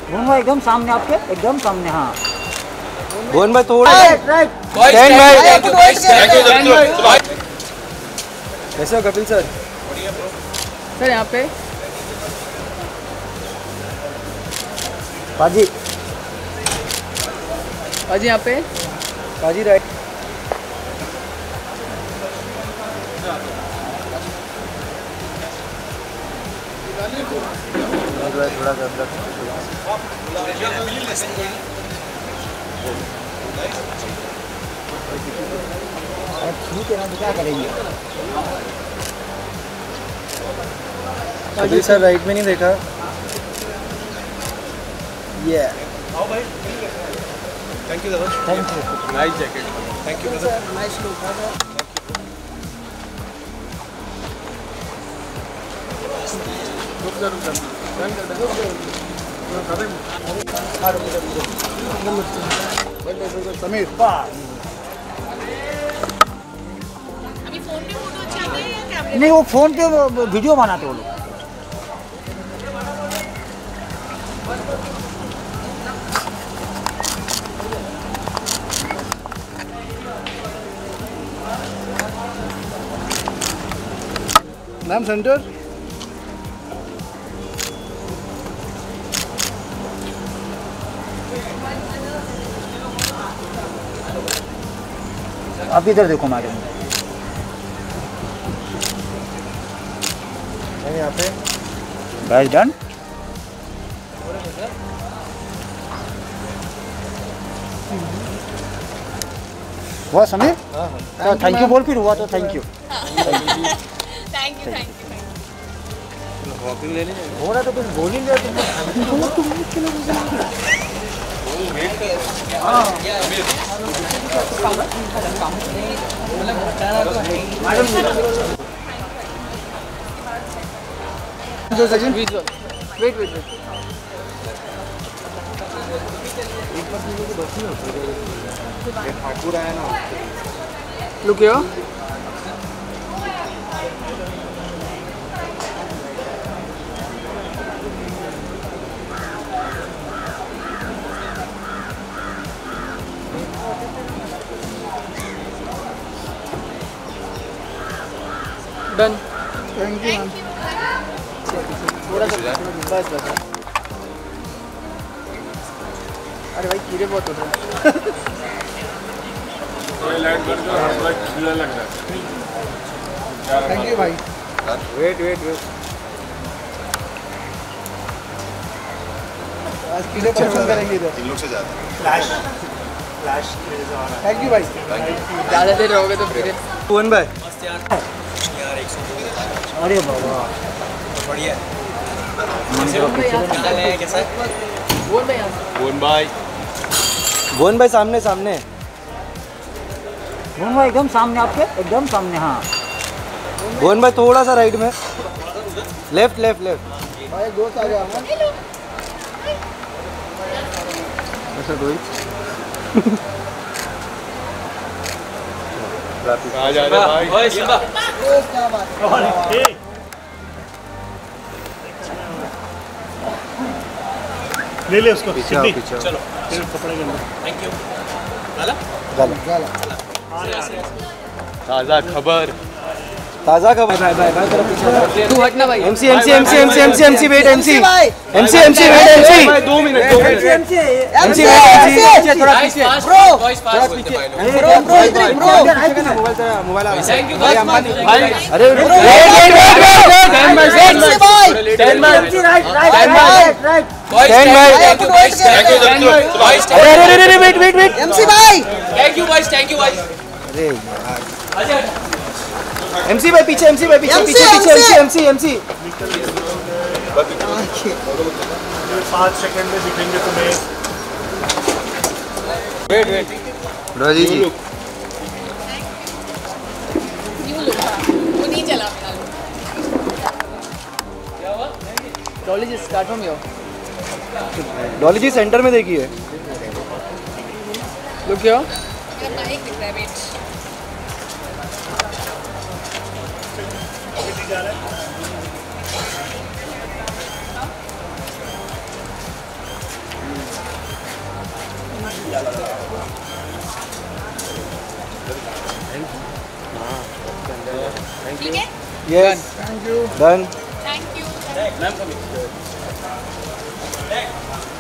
भुवन भाई एकदम सामने आपके, एकदम सामने। हाँ भुवन भाई थोड़ा राइट। कैसे हो कपिल सर? सर यहाँ पे पाजी यहाँ पे पाजी राइट। थोड़ा ठीक है ना, तो क्या करेंगे? कपिल सर राइट में नहीं देखा। ये थैंक यू दादा, thank you. Nice jacket, thank you brother, nice look. Sameer. अभी फोन पे फोटो अच्छा आता है या कैमरे? नहीं, वो फोन पे वीडियो बनाते वो लोग। Ma'am centre. आप इधर देखो मैडम, यहाँ पे बैच डन। हुआ समीर? तो थैंक यू बोल, फिर हुआ तो thank you. Thank you. Walking ले लीजिए। हो रहा तो कुछ बोल ही लिया तुमने। वेट। ठाकुर आया ना। Look here. Done. Thank you ma'am. बस। अरे भाई कीड़े बहुत उड़ रहे हैं। थैंक यू भाई। वेट। आज कीड़े पसंद करेंगे इधर। इन लोग से ज़्यादा थैंक यू भाई। ज़्यादा देर रहोगे तो फिर भुवन भाई अरे बाबा बढ़िया कैसा बोल भाई यहाँ भुवन भाई सामने भुवन भाई एकदम सामने आपके, एकदम सामने। हाँ भुवन भाई थोड़ा सा राइट में, लेफ्ट। भाई दोस्त आ गया। ऐसा रोहित आ जा भाई। ओए सिम्बा क्या बात है। ले ले उसको पीछे चलो कपड़े के अंदर। Thank you. ताज़ा खबर। तू हटना भाई। MC वेट MC वेट 2 मिनट। MC वेट थोड़ा पीछे। मोबाइल आ रहा है। थैंक यू भाई। अरे वेट MC भाई। थैंक यू भाई। अरे MC भाई पीछे MC 5 सेकंड में दिखेंगे तुम्हें। वेट राजी जी न्यू लुक था, वो नहीं चला अपना look. Dolly ji start from your. Dolly ji centre में देखिए। Look here. मेरा माइक दिख रहा है, वेट। ठीक है यस डन थैंक यू